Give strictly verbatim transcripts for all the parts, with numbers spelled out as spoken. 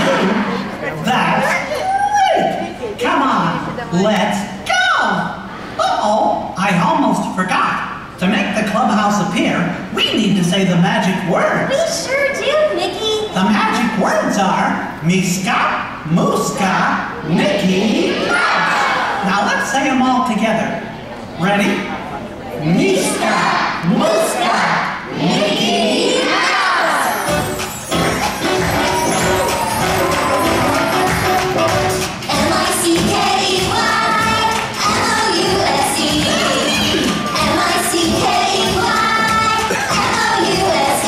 That's great! Come on, let's go! Uh-oh, I almost forgot. To make the clubhouse appear, we need to say the magic words. We sure do, Mickey. The magic words are Miska, Muska, Mickey Mouse. Now let's say them all together. Ready? Miska, Muska, Mickey Mouse. M I C K Y M O U S E. M I C K Y M O U S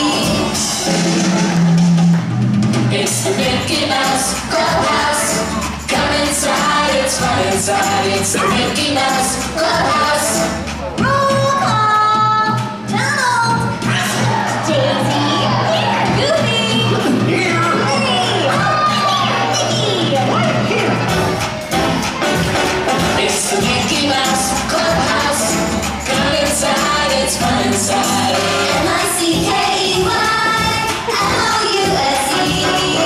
E. It's the Mickey Mouse Clubhouse. Come inside, it's fun inside. It's the Mickey Mouse Clubhouse. Roll call. Donald. Daisy. Here. Goofy. Here. Minnie. Oh, Mickey. Right here. It's the Mickey Mouse Clubhouse. Come inside, it's fun inside. M I C K Y M O U S E.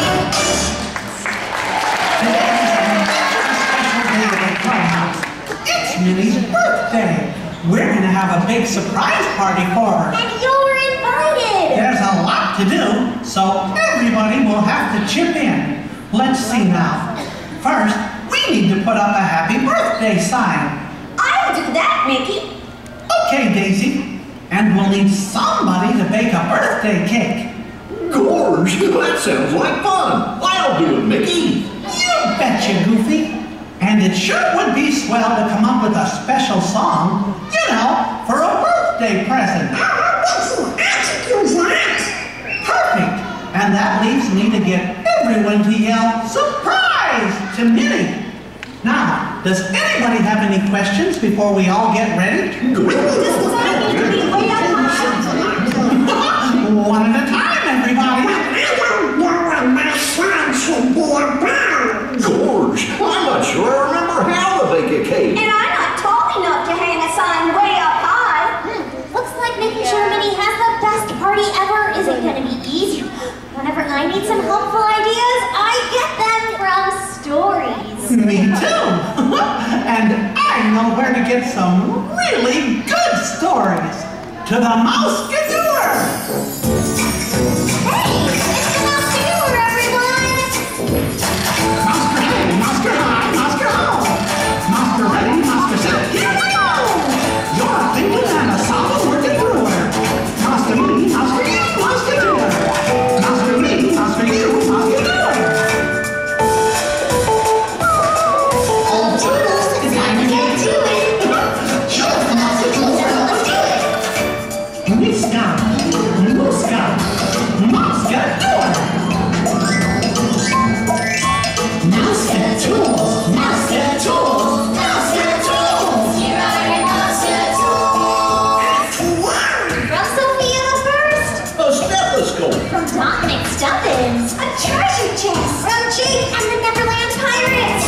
It's Minnie's birthday. We're going to have a big surprise party for her. And you're invited. There's a lot to do, so everybody will have to chip in. Let's see now. First, we need to put up a happy birthday sign. I'll do that, Mickey. Okay, Daisy. And we'll need somebody to bake a birthday cake. Gorge, that sounds like fun. I'll do it, Mickey. You betcha, Goofy. And it sure would be swell to come up with a special song, you know, for a birthday present. Perfect. And that leaves me to get everyone to yell, "Surprise!" to Minnie. Now, does anybody have any questions before we all get ready? One at a time, everybody. Gorge, I'm not sure I remember how to bake a cake. And I'm not tall enough to hang a sign way up high. Hmm. Looks like making sure Minnie has the best party ever isn't going to be easy. Whenever I need some helpful ideas, I get them from stories. Me too. And I know where to get some really good stories. To the Mouse-Gadooer. Hey, it's the Mouse-Gadooer, everyone! Monster hey, monster high, monster ho. Monster ready, monster set, here we go. You're thinking and a solid working brewer. Monster me, monster you, monster doer. Monster me, monster you, monster doer. Oh, Toodles, it's time to get to it. Show us the Mouse-Gadooer, let's do it. Miska, Muska, Mouse-Gadooer. Mouse-Gadooers, Mouse-Gadooers, Mouse-Gadooers. Here are your Mouse-Gadooers. From Sophia the First. A stethoscope. From Dominic Stubbins. A treasure chest. From Jake and the Neverland Pirates.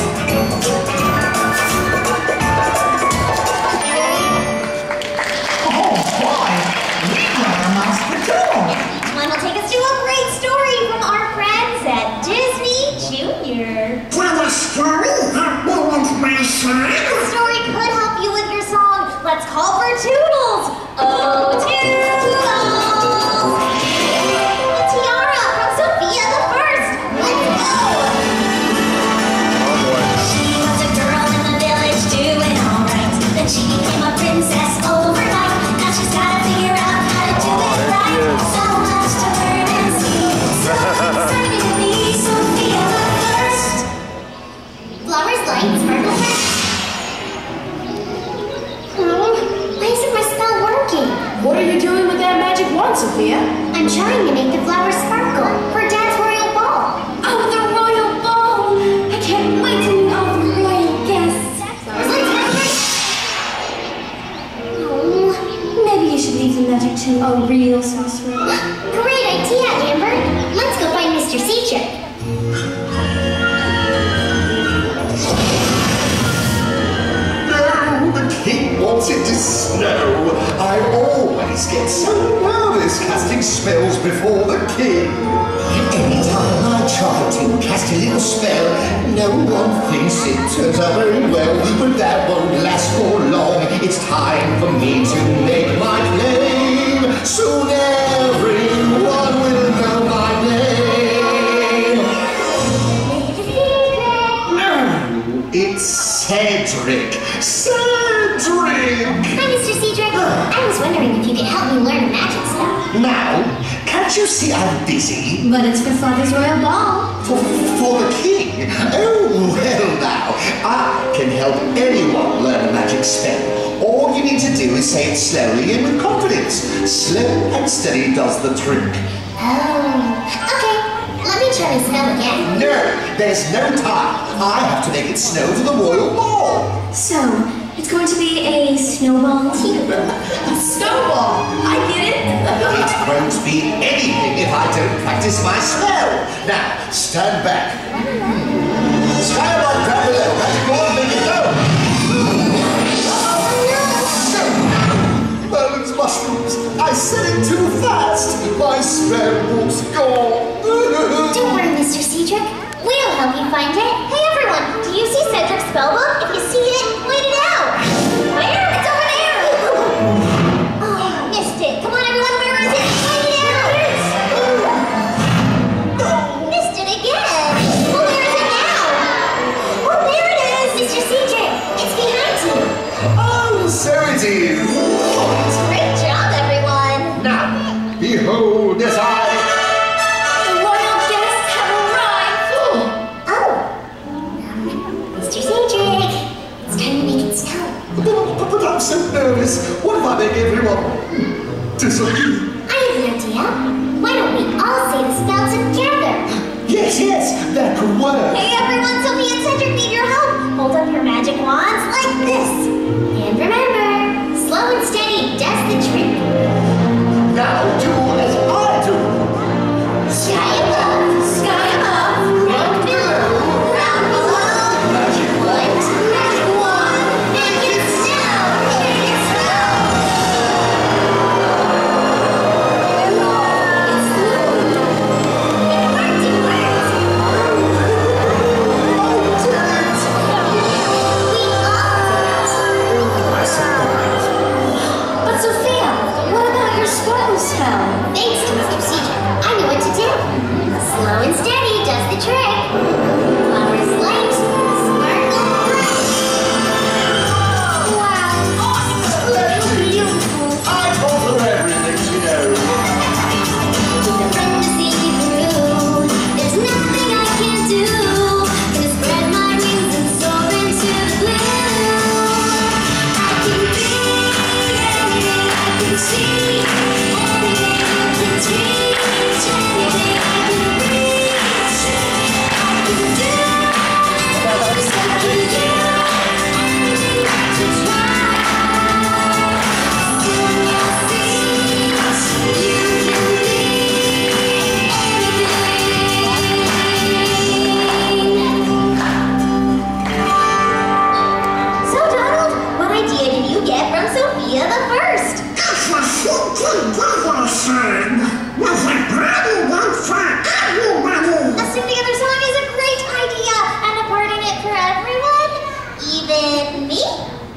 Oh boy, we got a Mouse-Gadooer. Each one will take us to a great story from our friends at Disney Junior. Tell a story, help me with my song. The story could help you with your song. Let's call for Toodles. Oh, Toodles! A tiara from Sophia the First. Let's go! She was a girl in the village doing all right. Then she became a princess overnight. Now she's gotta figure out how to do it right. So much to learn and see. So excited to be Sophia the First. Flowers, lights, sparkle, why isn't my spell working? What are you doing with that magic wand, Sophia? I'm trying to make the flowers sparkle for Dad's royal ball. Oh, the royal ball! I can't wait to meet all the royal guests. Flowers, lights, sparkle. Oh, Maybe you should leave the magic to a real sorcerer. great idea, Amber. Let's go find Mister Seacher. No, the king wants it to snow. I always get so nervous casting spells before the king. Anytime I tried to cast a little spell. No one thinks it turns out very well, but that won't last for long. It's time for me to make my claim. Soon everyone will know my name. Oh, it's Cedric. Cedric! Hi, Mister Cedric. I was wondering if you could help me learn a magic spell. Now, can't you see I'm busy? But it's for Father's royal ball. For, for the king? Oh, well now, I can help anyone learn a magic spell. All you need to do is say it slowly and with confidence. Slow and steady does the trick. Oh, okay. Let me try my spell again. No, there's no time. I have to make it snow for the royal ball. So, it's going to be a snowball team. Snowball! I get it! It won't be anything if I don't practice my spell. Now, stand back. Stand up, down below. Magic ball, make it go. Merlin's mushrooms. I said it too fast. My spell book's gone. Don't worry, Mister Cedric. We'll help you find it. Hey, everyone. Do you see Cedric's spellbook? If you see it, point it out. Where? It's over there. Oh, missed it. Come on, everyone. Where is it? Point it out. Oh, missed it again. Well, where is it now? Oh, there it is. Mister Cedric. It's behind you. Oh, so it is. Great job, everyone. Now, behold as I... The royal guests have arrived. Oh. Mister Cedric. It's time to make it snow. But, but I'm so nervous. What if I make everyone disappear? I have an idea. Why don't we all say the spell together? Yes, yes, that could work. Hey everyone, Sophie and Cedric need your help. Hold up your magic wands like this. And remember, slow and steady does the trick. Now do as I do. Sky above, sky above, round below, round below. Magic Light, magic wand, make it snow, make it snow. It's snowing. It worked, it worked. Oh, damn it. We all did. But Sophia, what about your sparkle spell? Thanks to Mister Cedric, I know what to do. Slow and steady does the trick. Flowers light, sparkle bright. Wow, awesome! Beautiful. I told her everything she knows. With a friend to see me through, there's nothing I can't do. Gonna spread my wings and soar into the blue. I can be anything I can see, anything I can teach, anything I can reach, I can do, just like you do, anything I can try. Soon you'll see, you can be anything. So Donald, what idea did you get from Sophia the First? A Sing Together song is a great idea, and a part in it for everyone, even me.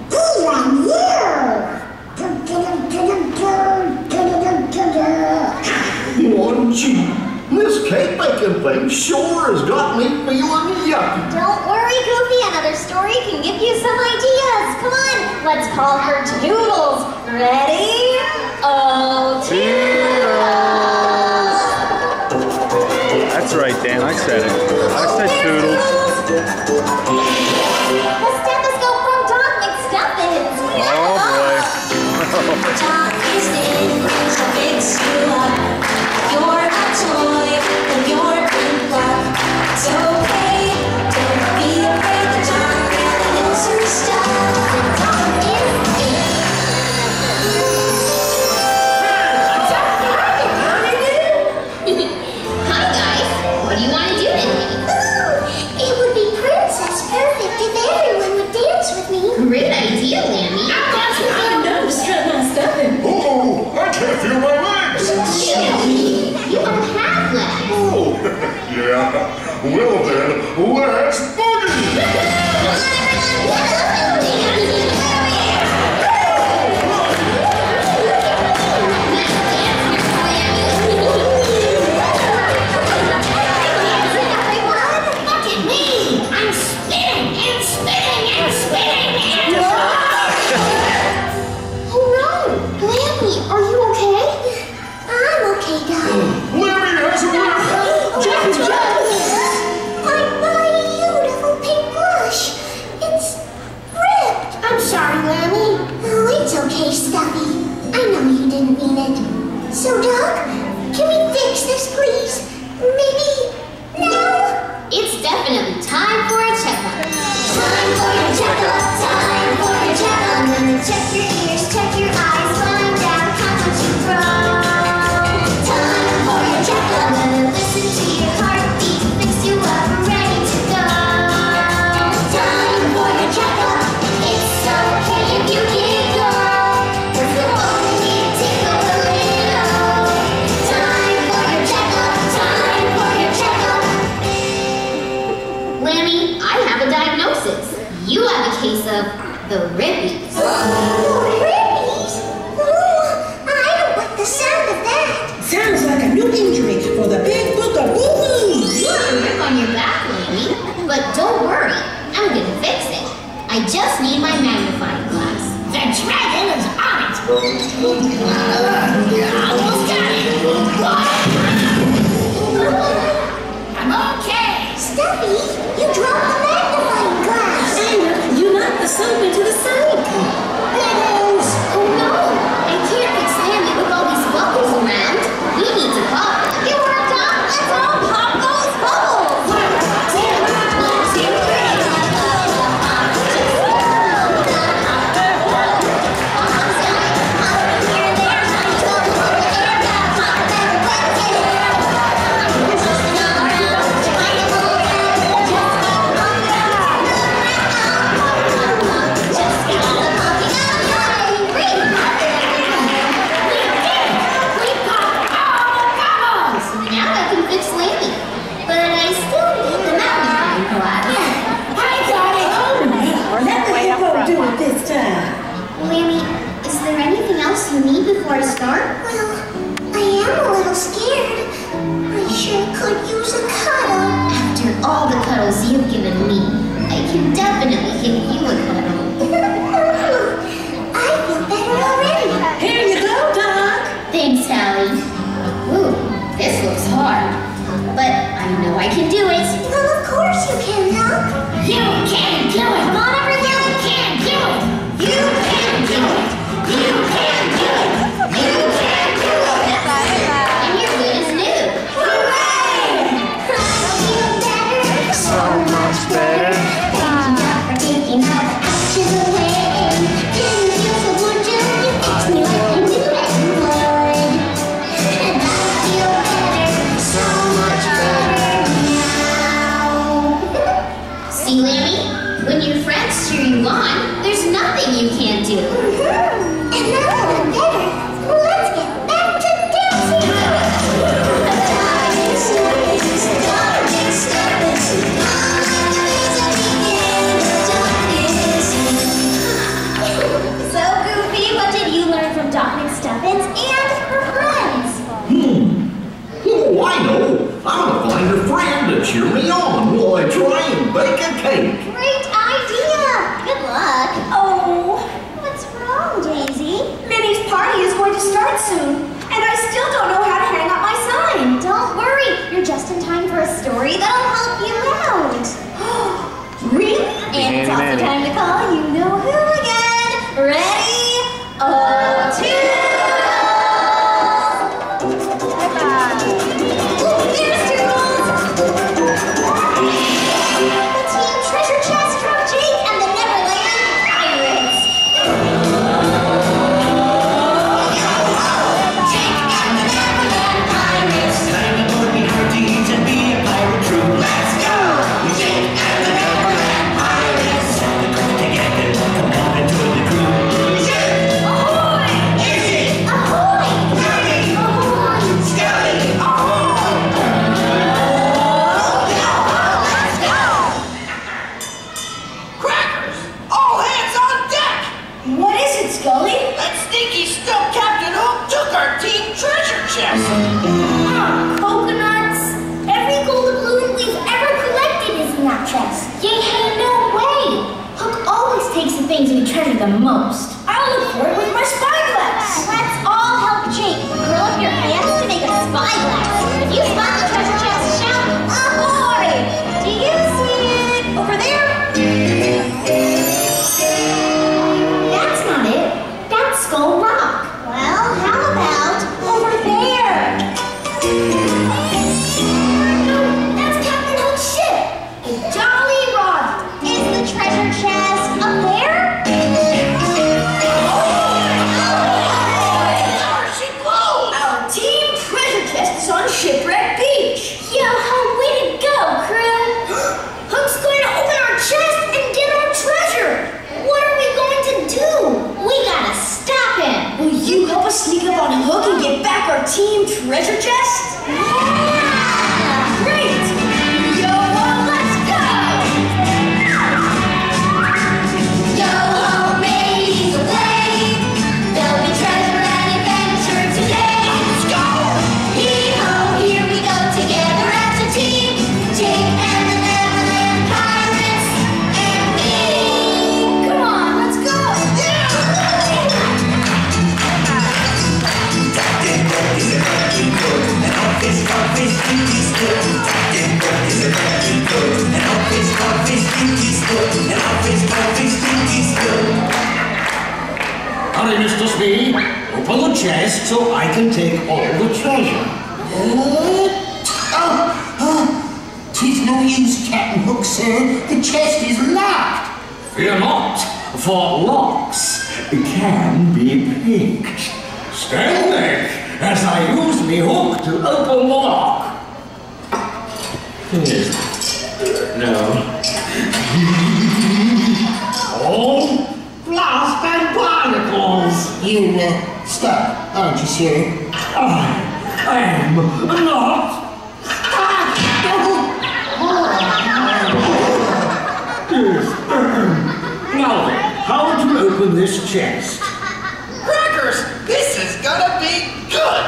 One gee, this cake baking thing sure has got me feeling yucky. Don't worry, Goofy, another story can give you some ideas. Come on, let's call her Toodles. Ready? Oh, Toodles! That's right, Dan. I said it. I said Toodles. The stethoscope from Doc McStuffins. Oh boy. Talk is in, so fix you up. You're a toy, and you're in luck. It's okay, don't be afraid. The dark really knows some stuff. The dark is in. Hi guys, what do you want to do today? It would be princess perfect if everyone would dance with me. Great idea, Lammy. I know, strut my stuffing. Oh, I can't feel my legs. Well then, let's boogie! Okay, Stuffy. I know you didn't mean it. So, Doc, can we fix this, please? Maybe now? It's definitely time for a checkup. Time for your checkup. Time for your checkup. I'm gonna check your ears, check your eyes, find out how much you grow. Time for your checkup. I'm gonna listen to your heartbeat, fix you up, ready to go. Time for your checkup. It's okay if you can't go. You have a case of the ribbies. The ribbies? Oh, I don't like the sound of that. Sounds like a new injury for the big book of boo-boo. You have a rip on your back, lady. But don't worry, I'm gonna fix it. I just need my magnifying glass. The dragon is on it. Uh, almost got it. I'm okay. Stuffy, you dropped the magnifying glass. You knocked the soap into the sink. Bubbles! Oh no! I can't fix Sammy with all these bubbles around. We need to pop them. You were a dog. Let's all pop those bubbles. You need before I start? Well, I am a little scared. I sure could use a cuddle. After all the cuddles you've given me, I can definitely give you a cuddle. I feel better already. Here you go, Doc. Thanks, Sally. Ooh, this looks hard. But I know I can do it. Well, of course you can, Doc. You can do it! Come on, everyone! You can do it! You can do it! You can do it! You can do it! And you're good as new! Hooray! I feel better. So much better. Thank you, Doc, for taking all the ashes away. Didn't feel so good, just you fixed me like I knew that you would. And I feel better, so much better now. See, Lammy? When your friends cheer you on, there's nothing you can't do. Mm-hmm. And now that I'm better, let's get back to dancing. Darkness, darkness, darkness, darkness. All of the things that begin with darkness. So goofy, what did you learn from Doc McStuffins and her friends? Hmm. Oh, I know. I'm gonna find a friend to cheer me on while I try and bake a cake. Great idea! Good luck. Oh, what's wrong, Daisy? Minnie's party is going to start soon, and I still don't know how to hang up my sign. Don't worry, you're just in time for a story that'll help you out. Really? And it's also Manny. time to call you know who again. Ready? Oh, two. Ooh, here's Toodles. The team treasure chest from Jake and the Neverland Pirates. Jake and the Neverland Pirates. Time to put behind deeds and be a pirate crew. Let's go! Jake and the Neverland Pirates. Time to come together. treasure the most? I'll look for it with my spyglass. Let's all help Jake curl up your hands to make a spyglass. If you spot the treasure chest, shout, ahoy! Do you see it over there? That's not it. That's Skull Rock. Well, how about over there? No, that's Captain Hook's ship. A Jolly Roger. Is the treasure chest up there? Our team treasure chest is on Shipwreck Beach. Yo-ho, way to go, crew! Hook's going to open our chest and get our treasure. What are we going to do? We gotta stop him! Will you help us sneak up on Hook and get back our team treasure chest? Yeah! Great! Yo-ho, let's go! Yo-ho, mateys away! There'll be treasure and adventure today! Let's go! Hee-ho, here we go together as a team! Jake and the Neverland Pirates and me! Come on, let's go! Hurry, Mister Speed. Open the chest so I can take all the treasure. Oh, oh, 'tis no use, Captain Hook, sir. The chest is locked. Fear not, for locks can be picked. Stand back as I use me hook to open the lock. No. All blast and barnacles. You, uh, stuck, aren't you, sir? I am not. Now then, how to open this chest? Crackers, this is gonna be good!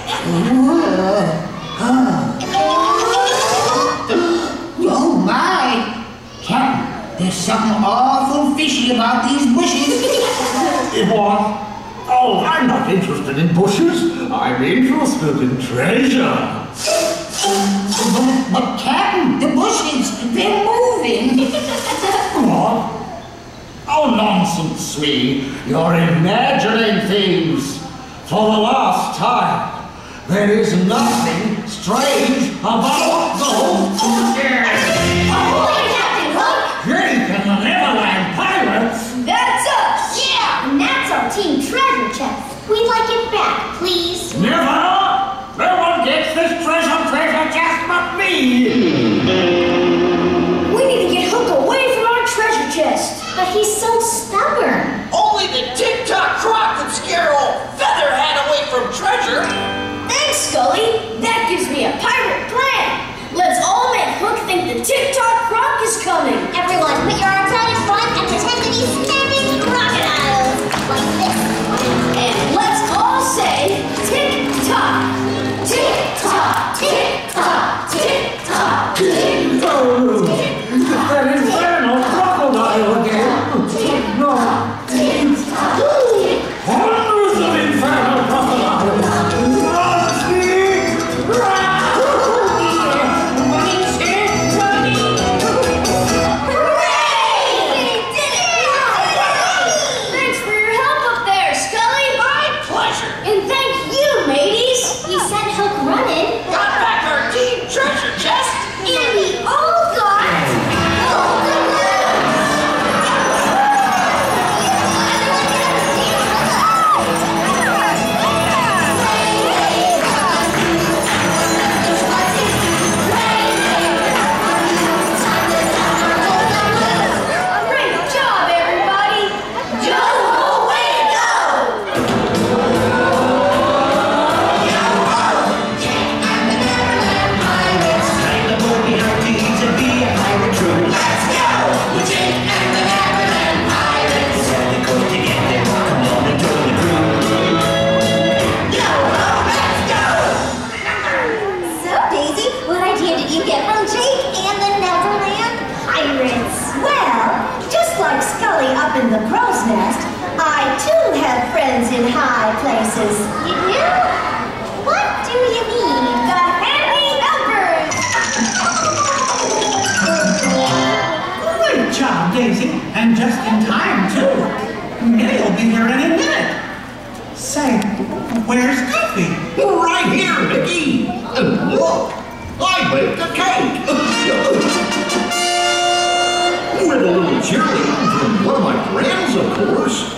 Oh, my. Captain, there's something awful fishy about these bushes. What? Oh, I'm not interested in bushes. I'm interested in treasure. But, but Captain, the bushes, they're moving. What? Oh, nonsense, Swee. You're imagining things. For the last time, there is nothing strange about the whole Ahoy, Captain Hook! Jake and the Neverland Pirates. That's us! Yeah, and that's our team treasure chest. We'd like it back, please. Never! No one gets this treasure, treasure chest but me! We need to get Hook away from our treasure chest. But he's so stubborn. Only the Tick-Tock Croc could scare old Featherhead away from treasure! Thanks, Scully. That gives me a pirate plan. Let's all make Hook think the Tick-Tock Croc is coming. Everyone, put your arms out in front and pretend to be snapping crocodiles. Like this. And let's all say tick-tock, tick-tock, tick-tock, tick-tock, tick-tock. Oh, that infernal crocodile again! No! Hundreds of infernal crocodiles! Run, Steve! Run! really high places. You do? What do you mean? The Handy Helpers! Great job, Daisy. And just in time, too. Minnie will be here any minute. Say, where's Goofy? Right here, Mickey. And look, I baked a cake. With a little cheerleading from one of my friends, of course.